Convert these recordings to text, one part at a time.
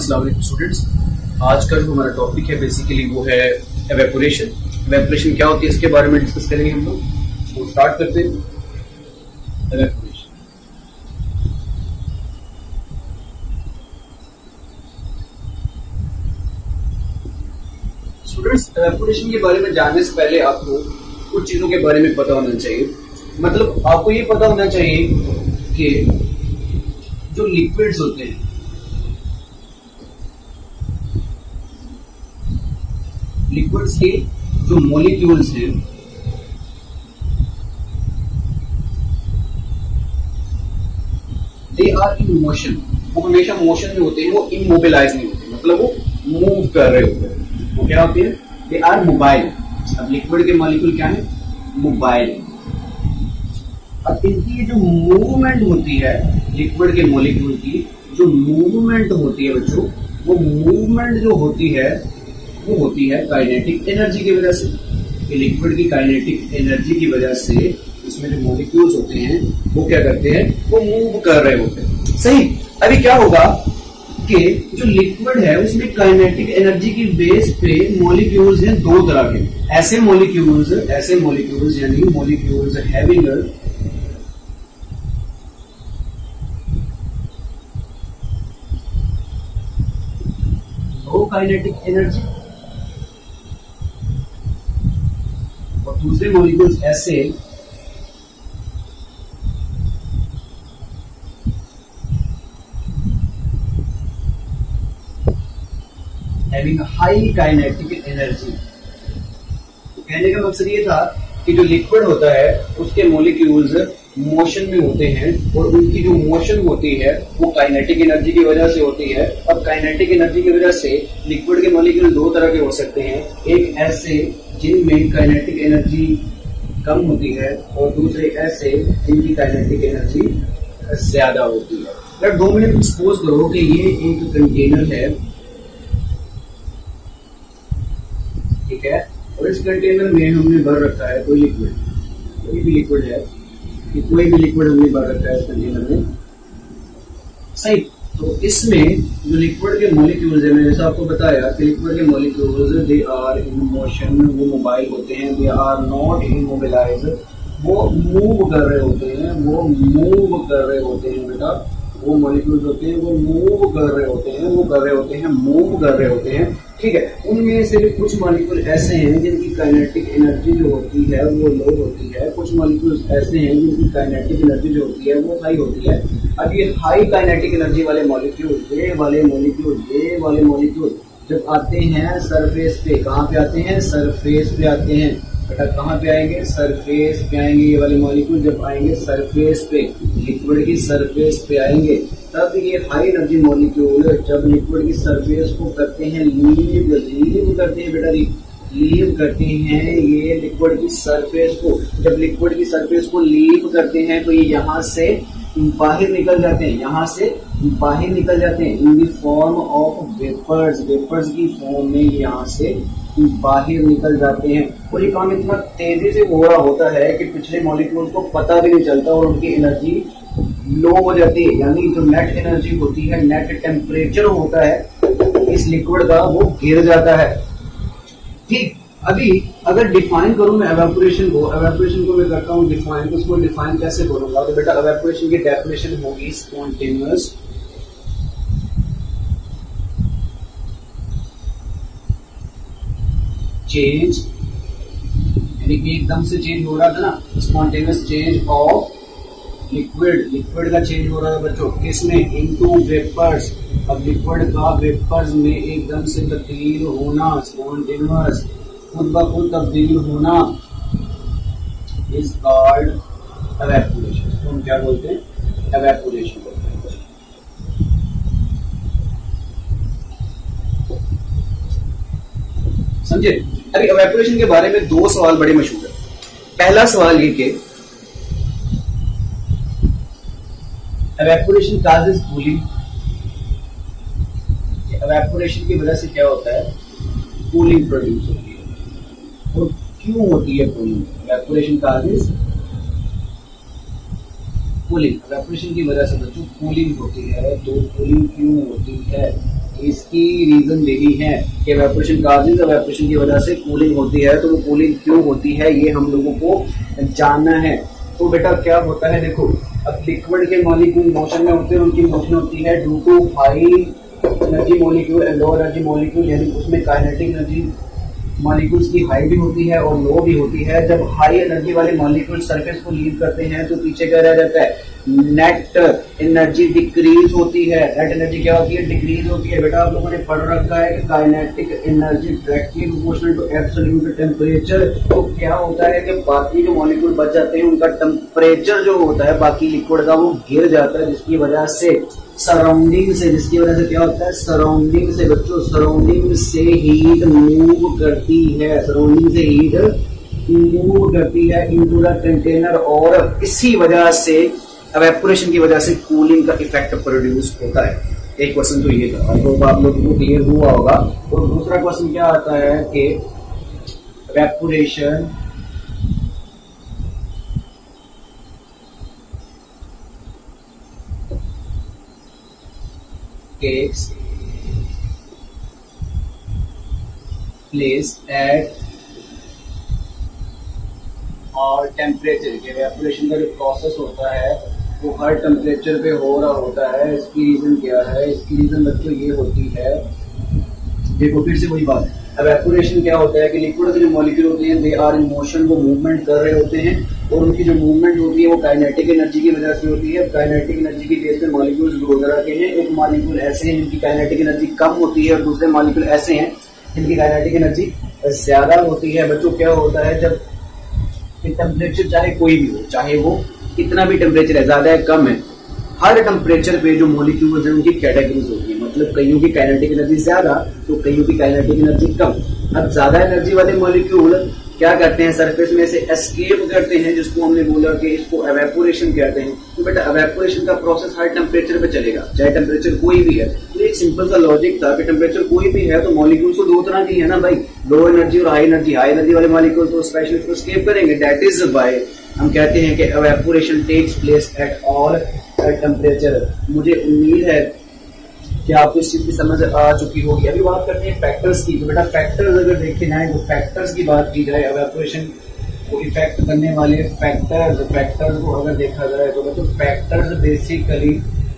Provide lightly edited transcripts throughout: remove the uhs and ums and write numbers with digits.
अस्सलाम वालेकुम स्टूडेंट्स। आज का जो हमारा टॉपिक है बेसिकली वो है एवेपोरेशन। एवेपोरेशन क्या होती है इसके बारे में डिस्कस करेंगे हम लोग। तो स्टार्ट करते हैं। एवेपोरेशन स्टूडेंट्स, एवेपोरेशन के बारे में जानने से पहले आपको कुछ चीजों के बारे में पता होना चाहिए। मतलब आपको ये पता होना चाहिए कि जो लिक्विड्स होते हैं, लिक्विड्स के जो मॉलिक्यूल्स हैं दे आर इन मोशन। वो हमेशा मोशन में होते हैं, वो इमोबिलाइज नहीं होते, मतलब वो मूव कर रहे होते हैं। वो क्या होते हैं? They are mobile. अब लिक्विड के मॉलिक्यूल क्या है? मोबाइल। अब इनकी जो मूवमेंट होती है, लिक्विड के मॉलिक्यूल की जो मूवमेंट होती है बच्चों, वो मूवमेंट जो होती है वो होती है काइनेटिक एनर्जी की वजह से। लिक्विड की काइनेटिक एनर्जी की वजह से इसमें जो मॉलिक्यूल्स होते हैं वो क्या करते हैं? वो मूव कर रहे होते हैं। सही। अभी क्या होगा कि जो लिक्विड है उसमें काइनेटिक एनर्जी की बेस पे मॉलिक्यूल्स हैं दो तरह के। ऐसे मॉलिक्यूल्स यानी molecules having low kinetic energy और दूसरे मॉलिक्यूल्स ऐसे हैविंग हाई काइनेटिक एनर्जी। कहने का मकसद ये था कि जो लिक्विड होता है उसके मॉलिक्यूल्स मोशन में होते हैं और उनकी जो मोशन होती है वो काइनेटिक एनर्जी की वजह से होती है। अब काइनेटिक एनर्जी की वजह से लिक्विड के मॉलिक्यूल दो तरह के हो सकते हैं, एक ऐसे जिनमें काइनेटिक एनर्जी कम होती है और दूसरे ऐसे जिनकी काइनेटिक एनर्जी ज्यादा होती है। अगर 2 मिनट सपोज करो कि ये एक कंटेनर है, ठीक है, और इस कंटेनर में हमने भर रखा है कोई लिक्विड, कोई भी लिक्विड है, कि कोई भी लिक्विड हमने भर रखा है इस कंटेनर में। सही। तो इसमें जो लिक्विड के मॉलिक्यूल्स है, मैंने जैसा आपको बताया कि लिक्विड के molecules they are in motion, वो मोबाइल होते हैं, दे आर नॉट इमोबिलाइज, वो मूव कर रहे होते हैं, वो मूव कर रहे होते हैं बेटा। वो मॉलिक्यूल्स होते हैं वो मूव कर रहे होते हैं, वो कर रहे होते हैं, मूव कर रहे होते हैं, ठीक है। उनमें से भी कुछ मॉलिक्यूल ऐसे हैं जिनकी काइनेटिक एनर्जी जो होती है वो लो होती है, कुछ मॉलिक्यूल्स ऐसे हैं जिनकी काइनेटिक एनर्जी जो होती है वो हाई होती है। अब ये हाई काइनेटिक एनर्जी वाले मॉलिक्यूल, ये वाले मॉलिक्यूल जब आते हैं सरफेस पे, कहाँ पे आते हैं? सरफेस पे आते हैं बेटा। कहाँ पे आएंगे? सरफेस पे आएंगे। ये वाले मॉलिक्यूल जब आएंगे सरफेस पे, लिक्विड की सरफेस पे आएंगे, तब ये हाई एनर्जी मॉलिक्यूल जब लिक्विड की सरफेस को करते हैं लीव करते हैं बेटा, लीव करते हैं ये लिक्विड की सरफेस को। जब लिक्विड की सरफेस को लीव करते हैं तो ये यहाँ से बाहर निकल जाते हैं, यहाँ से बाहर निकल जाते हैं in the form of vapours. Vapours की फॉर्म में यहाँ से बाहर निकल जाते हैं। और ये काम इतना तेजी से हो रहा होता है कि पिछले मॉलिक्यूल्स को पता भी नहीं चलता और उनकी एनर्जी लो हो जाती है। यानी जो नेट एनर्जी होती है, नेट टेम्परेचर होता है इस लिक्विड का, वो गिर जाता है। ठीक। अभी अगर डिफाइन करूं मैं एवेपोरेशन को मैं करता हूं डिफाइन, तो उसको डिफाइन कैसे करूंगा? तो बेटा एवेपोरेशन की डेफिनेशन होगी स्पॉन्टेनियस चेंज, यानी कि एकदम से चेंज हो रहा था ना, स्पॉन्टेनियस चेंज ऑफ लिक्विड का चेंज हो रहा है बच्चों, किसमें? Into vapours. अब लिक्विड का वेपर्स में एकदम से तब्दील होना, स्पॉन्टेनियस खुद ब खुद तब्दील होना इज कॉल्ड एवेपोरेशन। तो हम क्या बोलते हैं? एवेपोरेशन बोलते हैं। समझे? अभी एवेपोरेशन के बारे में 2 सवाल बड़े मशहूर है। पहला सवाल ये कि एवेपोरेशन काजेस कूलिंग। एवेपोरेशन की वजह से क्या होता है? कूलिंग प्रोड्यूस होती है। और क्यों होती है cooling? Evaporation causes cooling. Evaporation की वजह से बच्चों कूलिंग होती है। तो कूलिंग क्यों होती है? इसकी रीजन यही है कि एवेपोरेशन काजेज, एवेपोरेशन की वजह से कूलिंग होती है। तो वो कूलिंग क्यों होती है ये हम लोगों को जानना है। तो बेटा क्या होता है, देखो अब लिक्विड के मॉलिक्यूल मोशन में होते हैं, उनकी मोशन होती है due to high energy molecule and low energy molecule, यानी उसमें काइनेटिक एनर्जी मॉलिक्यूल्स की हाई भी होती है और लो भी होती है। जब हाई एनर्जी वाले मॉलिक्यूल सरफेस को लीव करते हैं तो पीछे क्या रह जाता है, नेट एनर्जी डिक्रीज होती है। नेट एनर्जी क्या होती है, डिक्रीज होती है। बेटा आप लोगों ने पढ़ रखा है कि kinetic energy directly proportional to absolute temperature. तो क्या होता है कि बाकी जो मॉलिक्यूल बच जाते हैं उनका टेम्परेचर जो होता है बाकी लिक्विड का वो गिर जाता है, जिसकी वजह से सराउंडिंग से, जिसकी वजह से क्या होता है, सराउंडिंग से बच्चों, सराउंडिंग से हीट मूव करती है, सराउंडिंग से हीट मूव करती है इनटू द कंटेनर, और इसी वजह से एवेपोरेशन की वजह से कूलिंग का इफेक्ट प्रोड्यूस होता है। एक क्वेश्चन तो ये था, तो आप लोगों को क्लियर हुआ होगा। और दूसरा क्वेश्चन क्या आता है कि evaporation takes place at all temperature के एवेपोरेशन का जो प्रोसेस होता है वो हर टेम्परेचर पे हो रहा होता है। इसकी रीजन क्या है, इसकी रीजन बच्चों ये होती है, देखो फिर से वही बात, एवेपोरेशन क्या होता है कि लिक्विड के जो मॉलिक्यूल होते हैं दे आर इन मोशन, वो मूवमेंट कर रहे होते हैं और उनकी जो मूवमेंट होती है वो काइनेटिक एनर्जी की वजह से होती है। काइनेटिक एनर्जी की बेस पे मॉलिक्यूल्स ग्रो कराते हैं। एक मॉलिक्यूल ऐसे हैं जिनकी काइनेटिक एनर्जी कम होती है और दूसरे मॉलिक्यूल ऐसे हैं जिनकी काइनेटिक एनर्जी ज्यादा होती है। बच्चों क्या होता है, जब टेम्परेचर चाहे कोई भी हो, चाहे वो कितना भी टेम्परेचर है, ज्यादा है कम है, हर टेम्परेचर पे जो मॉलिक्यूल्स हैं उनकी कैटेगरीज होती है। मतलब कईयों की काइनेटिक एनर्जी ज्यादा तो कईयों की काइनेटिक एनर्जी कम। अब ज्यादा एनर्जी वाले मॉलिक्यूल क्या करते हैं, सरफेस में से एस्केप करते हैं, जिसको हमने बोला कि इसको एवेपोरेशन कहते हैं। तो बेटा एवेपोरेशन का प्रोसेस हर टेम्परेचर पे चलेगा, चाहे टेम्परेचर कोई भी है। तो एक सिंपल सा लॉजिक था कि टेम्परेचर कोई भी है तो मॉलिक्यूल्स तो दो तरह की है ना भाई, लो एनर्जी और हाई एनर्जी। हाई एनर्जी वाले मॉलिक्यूल तो स्पेशली इसको एस्केप करेंगे, दैट इज व्हाई हम कहते हैं कि evaporation takes place at all temperature. मुझे उम्मीद है कि आपको इस चीज की समझ आ चुकी होगी। अभी बात करते हैं फैक्टर्स की। तो बेटा फैक्टर्स अगर देखे जाए तो फैक्टर्स की बात की जाए, एवेपोरेशन को इफेक्ट करने वाले फैक्टर्स को अगर देखा जाए तो फैक्टर्स बेसिकली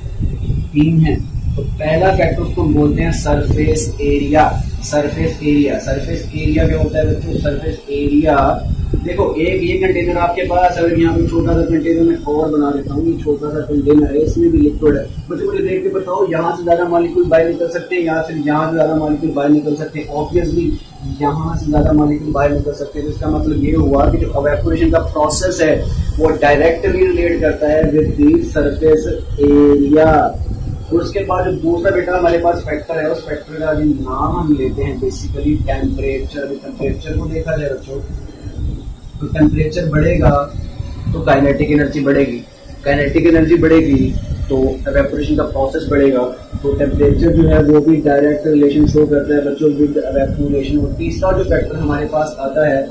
3 हैं। तो पहला फैक्टर उसको हम बोलते हैं सरफेस एरिया। सरफेस एरिया क्या होता है बच्चों, सरफेस एरिया। देखो एक ये कंटेनर आपके पास, अगर यहाँ पे छोटा सा कंटेनर मैं और बना देता हूँ, ये छोटा सा कंटेनर है, इसमें भी लिक्विड है। बच्चों मुझे देख के बताओ, यहाँ से ज्यादा मॉलिक्यूल बाहर निकल सकते हैं, यहाँ से ज्यादा मॉलिक्यूल बाहर निकल सकते हैं, ऑब्वियसली यहाँ से ज्यादा मॉलिक्यूल बाहर निकल सकते हैं। तो इसका मतलब ये हुआ कि जो एवेपोरेशन का प्रोसेस है वो डायरेक्टली रिलेट करता है विद द सरफेस एरिया। और उसके बाद जो दूसरा बेटा हमारे पास फैक्टर है, उस फैक्टर का नाम हम लेते हैं बेसिकली टेम्परेचर। टेम्परेचर को देखा जाए बच्चों तो टेम्परेचर बढ़ेगा तो काइनेटिक एनर्जी बढ़ेगी, काइनेटिक एनर्जी बढ़ेगी तो एवेपोरेशन का प्रोसेस बढ़ेगा। तो टेम्परेचर जो है वो भी डायरेक्ट रिलेशन शो करता है बच्चों विद एवेपोरेशन। और तीसरा जो फैक्टर हमारे पास आता है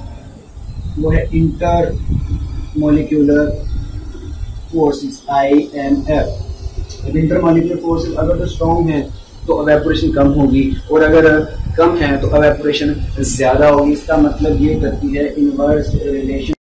वो है intermolecular forces, IMF। Intermolecular forces अगर तो स्ट्रॉन्ग है तो एवेपोरेशन कम होगी, और अगर कम है तो एवेपोरेशन ज्यादा होगी। इसका मतलब ये करती है इनवर्स रिलेशन